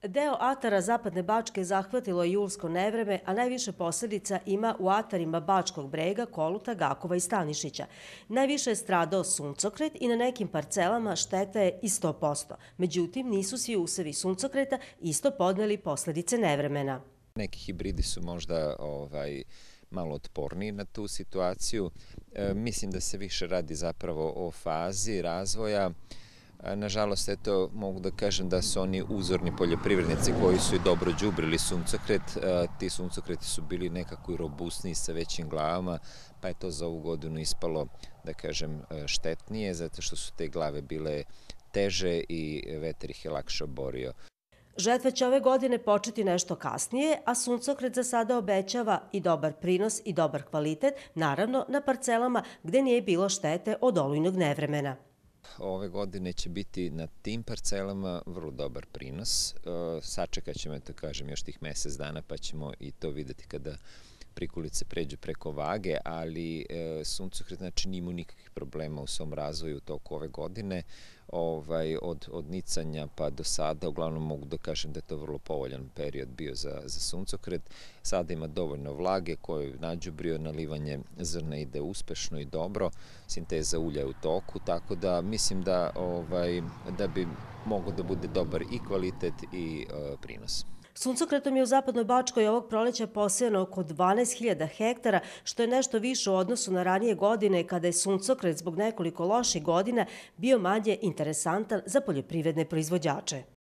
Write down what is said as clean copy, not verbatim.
Deo atara Zapadne Bačke zahvatilo je julsko nevreme, a najviše posledica ima u atarima Bačkog brega, Koluta, Gakova i Stanišića. Najviše je stradao suncokret i na nekim parcelama šteta je i 100%. Međutim, nisu svi usevi suncokreta isto podneli posledice nevremena. Neki hibridi su možda malo otporniji na tu situaciju. Mislim da se više radi zapravo o fazi razvoja. Nažalost, eto, mogu da kažem da su oni uzorni poljoprivrednici koji su i dobro đubrili suncokret. Ti suncokreti su bili nekako i robustniji sa većim glavama, pa je to za ovu godinu ispalo, da kažem, štetnije, zato što su te glave bile teže i vetar ih je lakše oborio. Žetva će ove godine početi nešto kasnije, a suncokret za sada obećava i dobar prinos i dobar kvalitet, naravno na parcelama gde nije bilo štete od olujnog nevremena. Ove godine će biti na tim parcelama vrlo dobar prinos. Sačekat ćemo, da kažem, još tih mesec dana, pa ćemo i to videti kada prikulice pređu preko vage, ali suncokret znači nije imao nikakvih problema u svom razvoju u toku ove godine. Od nicanja pa do sada, uglavnom mogu da kažem da je to vrlo povoljan period bio za suncokret. Sada ima dovoljno vlage koju nađubrio, nalivanje zrna ide uspešno i dobro, sinteza ulja je u toku, tako da mislim da bi mogao da bude dobar i kvalitet i prinos. Suncokretom je u Zapadnoj Bačkoj ovog proleća posejano oko 12.000 hektara, što je nešto više u odnosu na ranije godine kada je suncokret zbog nekoliko loših godina bio manje interesantan za poljoprivredne proizvođače.